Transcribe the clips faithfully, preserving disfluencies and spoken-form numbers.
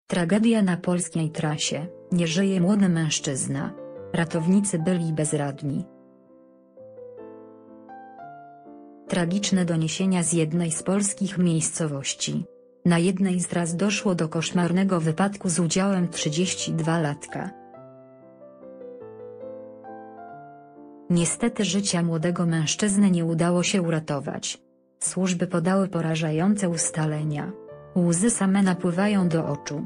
Tragedia na polskiej trasie, nie żyje młody mężczyzna. Ratownicy byli bezradni. Tragiczne doniesienia z jednej z polskich miejscowości. Na jednej z tras doszło do koszmarnego wypadku z udziałem trzydziestodwulatka. Niestety życia młodego mężczyzny nie udało się uratować. Służby podały porażające ustalenia. Łzy same napływają do oczu.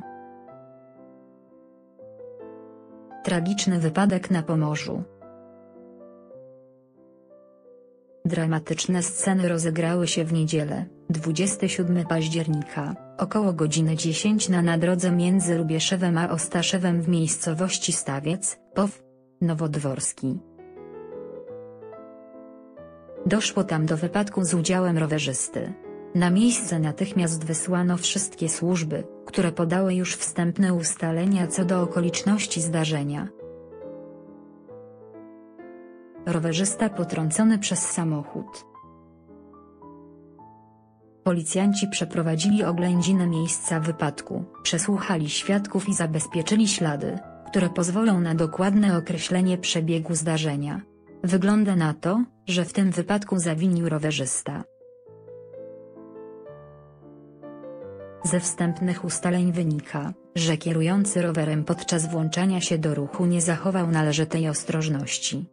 Tragiczny wypadek na Pomorzu. Dramatyczne sceny rozegrały się w niedzielę, dwudziestego siódmego października, około godziny dziesiątej na drodze między Lubieszewem a Ostaszewem w miejscowości Stawiec, P O W, Nowodworski. Doszło tam do wypadku z udziałem rowerzysty. Na miejsce natychmiast wysłano wszystkie służby, które podały już wstępne ustalenia co do okoliczności zdarzenia. Rowerzysta potrącony przez samochód. Policjanci przeprowadzili oględziny miejsca wypadku, przesłuchali świadków i zabezpieczyli ślady, które pozwolą na dokładne określenie przebiegu zdarzenia. Wygląda na to, że w tym wypadku zawinił rowerzysta. Ze wstępnych ustaleń wynika, że kierujący rowerem podczas włączania się do ruchu nie zachował należytej ostrożności.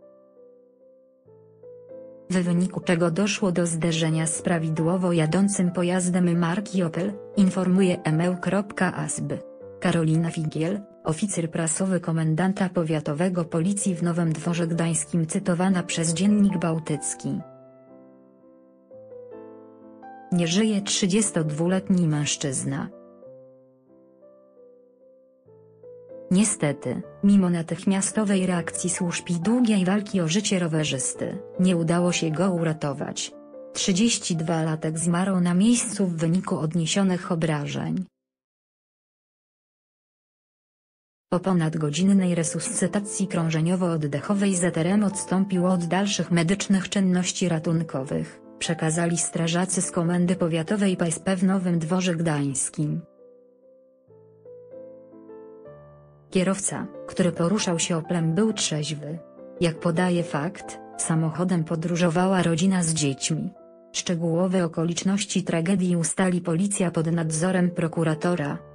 W wyniku czego doszło do zderzenia z prawidłowo jadącym pojazdem marki Opel, informuje em e u kropka a s b. Karolina Figiel, oficer prasowy komendanta powiatowego Policji w Nowym Dworze Gdańskim, cytowana przez Dziennik Bałtycki. Nie żyje trzydziestodwuletni mężczyzna. Niestety, mimo natychmiastowej reakcji służb i długiej walki o życie rowerzysty, nie udało się go uratować. trzydziestodwulatek zmarł na miejscu w wyniku odniesionych obrażeń. Po ponadgodzinnej resuscytacji krążeniowo-oddechowej Z R M odstąpił od dalszych medycznych czynności ratunkowych, przekazali strażacy z Komendy Powiatowej P S P w Nowym Dworze Gdańskim. Kierowca, który poruszał się Oplem, był trzeźwy. Jak podaje fakt, samochodem podróżowała rodzina z dziećmi. Szczegółowe okoliczności tragedii ustali policja pod nadzorem prokuratora.